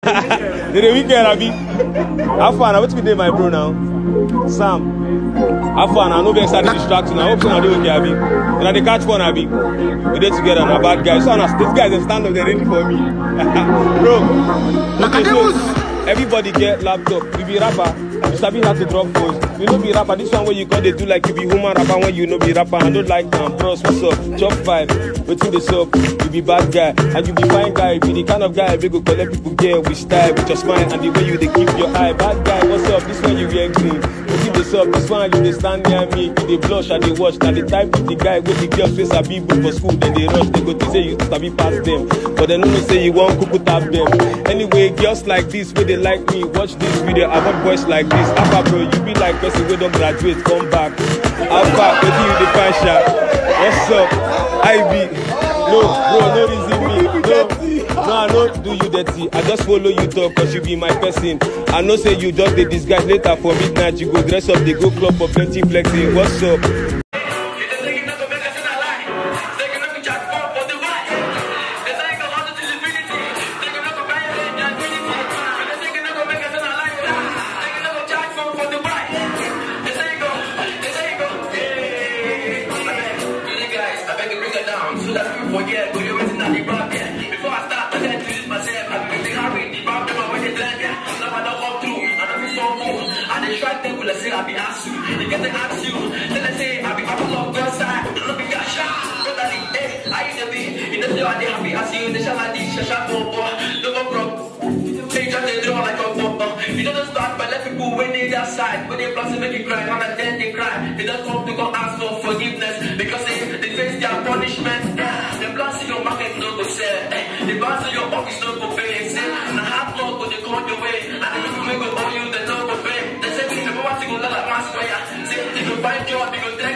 Did the weekend, Abi? How far? Now, what's with my bro now? Sam. How far? Now, no vex are distracting. I hope so. I do okay, Abi. And they catch one, Abi. We did together. Now, bad guys. So, these guys are stand up. They're ready for me, bro. Okay, so everybody get laptop. We be rapper. You sabi how to drop phones. You know be rapper. This one where you call they do like you be human rapper when you know be rapper. I don't like bros. What's up? Chop 5. Waiting this up. You be bad guy and you be fine guy. You be the kind of guy we go collect people get with style, with your smile and the way you they keep your eye. Bad guy, what's up? This one you wear green. Waiting this up. This one you they stand near me. You they blush and they watch. And the type of the guy with the girls face a be book for school. Then they rush. They go to say you sabi past them, but they no say you want cuckoo tap them. Anyway, girls like this where they like me. Watch this video. I want boys like this. Alpha bro, you be like person who don't graduate, come back. Alpha, waiting you the fan shot. What's up? IB. No, bro, no reason me. No, I don't do you dirty. I just follow you talk cause you be my person. I know say you just the disguise later for midnight. You go dress up, they go club for plenty flexing. What's up? I be asked you, they get to ask you, then I say I be up along your side, look at your shot, but I ain't the be, in the day I happy as you, they shall like this, shall no go broke, they just they draw like a bumper, you don't start by let people when they that side, when they plus make you cry, on and then they cry, they just come to go ask for forgiveness, because they face their punishment, they blast your market no go sell, they blast your office no go pay, say, and I have no go they come your way, and the people go owe you the no go pay, they say, you go like mass fire. Say, you go find job, you go